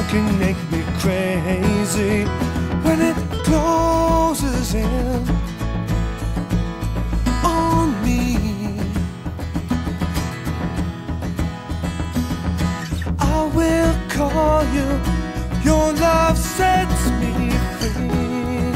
can make me crazy when it closes in on me. I will call you, your love sets me free.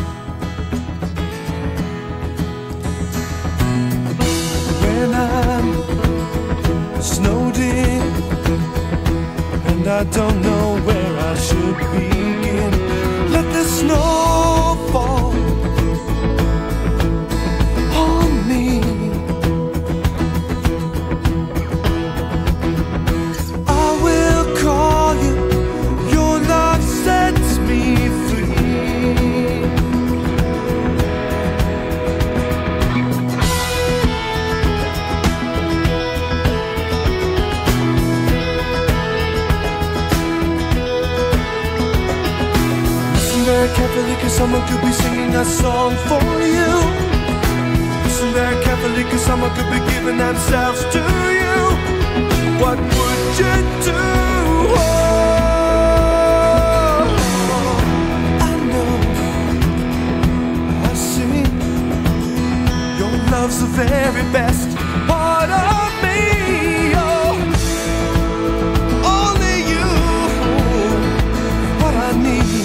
When I'm snowed in and I don't know where I should begin, let the snow fall on me. I will call you, your love sets me free. Listen very carefully, 'cause someone could be singing a song for you. Listen very carefully, 'cause someone could be giving themselves to you. What would you do? Oh, I know, I see. Your love's the very best part of me. Oh, only you, what I need.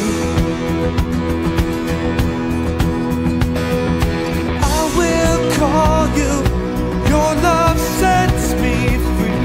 I will call you, your love sets me free.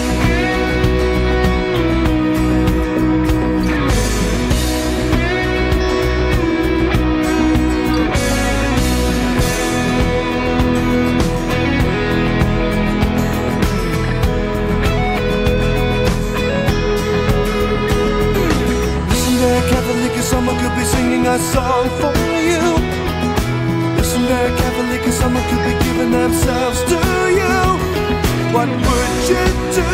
Listen very carefully, 'cause someone could be singing a song for you. Listen very carefully, 'cause someone could be giving themselves to you. What would you do?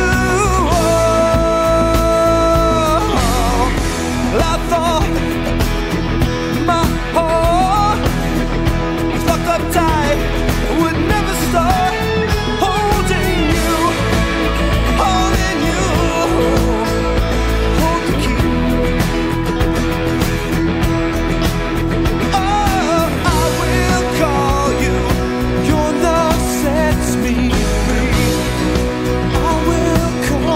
Oh, I thought my heart was locked up tight, would never stop holding you, holding you. Hold the key. Oh, I will call you, your love sets me free. I will call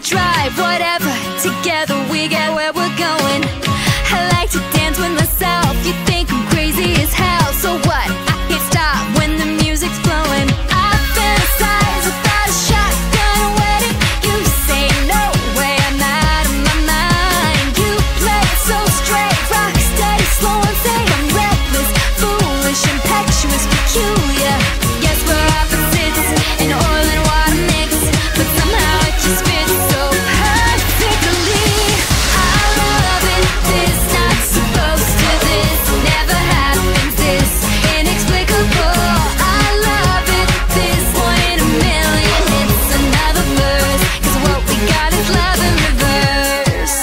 drive, whatever. Together we get where we're going. I like to dance with myself. You think I'm crazy as hell, so what? I can't stop when the music's blowing. I fantasize about a shotgun wedding. You say no way, I'm out of my mind. You play it so straight, rock steady, slow and safe. I'm reckless, foolish, impetuous, peculiar. Yes, we're opposites, an oil and water mix, but somehow it just fits so perfectly. I love it, this not supposed to, this never happens, this inexplicable. I love it, this one in a million. It's another verse, 'cause what we got is love in reverse.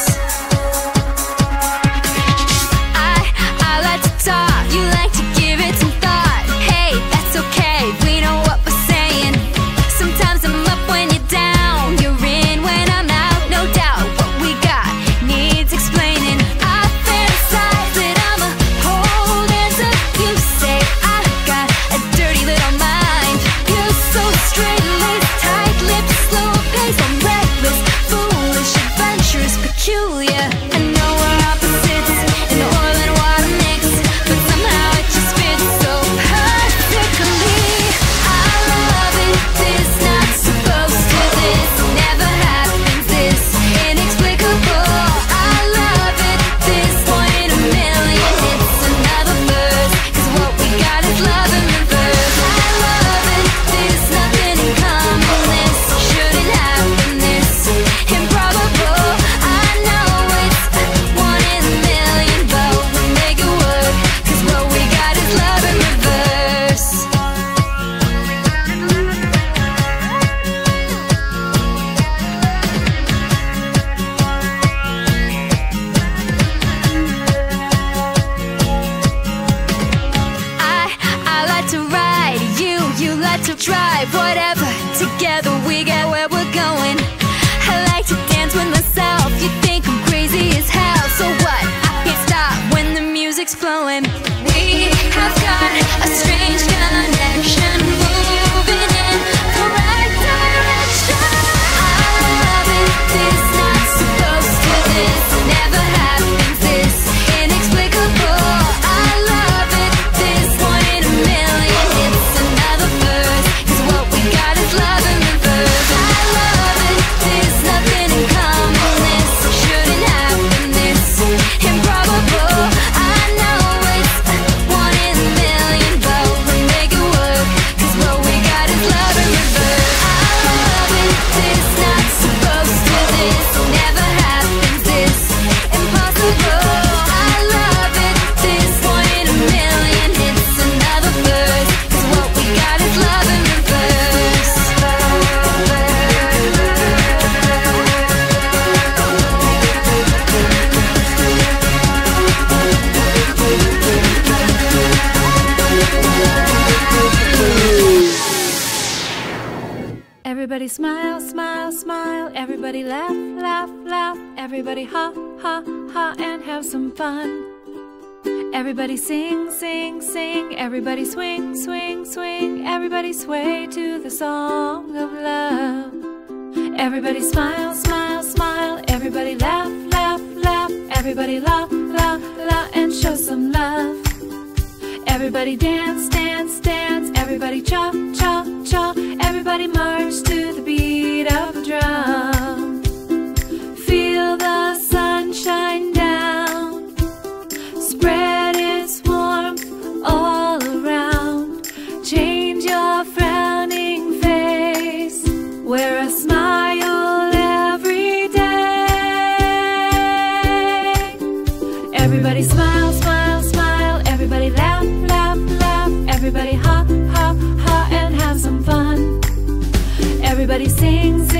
I like to talk, you like to give it some thought. Hey, that's okay, we know what we're saying. Sometimes I'm up when you're down, you're in when I'm out, no doubt. What we got needs explaining. I fantasize that I'm a pole dancer. You say I got a dirty little mind. You're so straight-laced, tight-lipped, slow pace. I'm reckless, foolish, adventurous, peculiar. I know we're opposites, an oil and water mix, but somehow it just fits so perfectly. I love it, this not supposed to, this never happens, this inexplicable. I love it, this one in a million. It's another verse, 'cause what we got is love in reverse. I love it, there's nothing in common, this shouldn't happen, this improbable. I know it's one in a million, but we make it work, 'cause what we got is love in reverse. I like to ride, you like to drive, whatever. Together we get where we're going. I like to dance with myself. You think I'm crazy as hell, so what? I can't stop when the music's flowing. We have got a strange connection, moving in the right direction. I love it, this not supposed to, this never happens, this inexplicable. I love it, this one in a million. It's another verse, 'cause what we got is love in reverse. I love it, there's nothing in common, this shouldn't happen, this improbable. I know it's one in a million, but we make it work, 'cause what we got is love in reverse. I love it, this not supposed to, this never happens, this impossible. I love it, this one in a million. It's another verse, 'cause what we got is love in reverse. Everybody smile, smile, smile. Everybody laugh, laugh, laugh. Everybody ha, ha, ha, and have some fun. Everybody sing, sing, sing. Everybody swing, swing, swing. Everybody sway to the song of love. Everybody smile, smile, smile. Everybody laugh, laugh, laugh. Everybody la, la, la, and show some love. Everybody dance, dance, dance. Everybody cha, cha, cha. Everybody march to the beat of a drum. Feel the sunshine down, spread its warmth all around. Change your frowning face, wear a smile every day. Everybody smile, smile, smile. Everybody laugh, laugh, laugh. Everybody ha, ha, ha, and have some fun. Everybody sing, sing.